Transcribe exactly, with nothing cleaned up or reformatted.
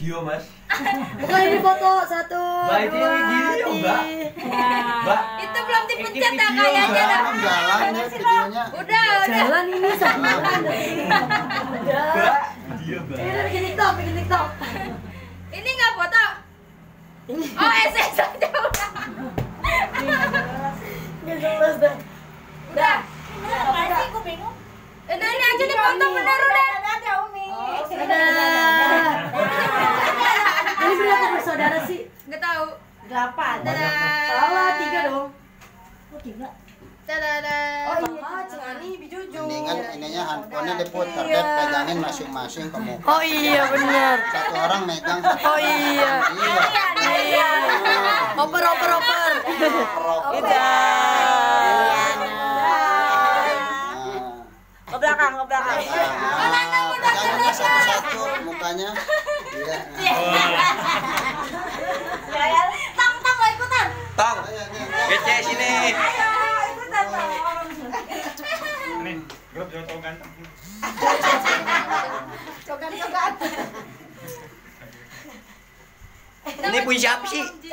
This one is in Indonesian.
video mas. Bukan ini foto satu. Mbak itu dua, video mbak. Mbak. Itu belum dipencet ya kayaknya. Jalan jalan ya videonya. Udah, udah. Jalan ini sama. Mbak. Video mbak. Ini udah bikin TikTok, bikin TikTok. Ini nggak foto. Oh, S S aja udah. Nggak jelas dah. Udah. Apa sih gue bingung. Udah ini aja di foto bener udah. Ada Umi. Dadah. Ini berapa bersaudara sih? Nggak tahu. Delapan. Dadah. Salah, tiga dong. Oh, tiga. Dadah. Oh iya, Cengani, Bijuju. Mendingan ininya handphonenya diputar deh, pegangin masing-masing ke muka. Oh iya, benar. Satu orang megang. Satu Oh iya. Iya. Iya. Oper, oper, oper. Kita. Ke belakang, ke belakang. Nah, peganginnya satu-satu mukanya. Iya. Tang, tang, mau ikutan. Tong. Gece sini. Ayo, ikutan tang. Nih, grup jangan tau ganteng. Cogan-cogan. Ini punya siapa sih?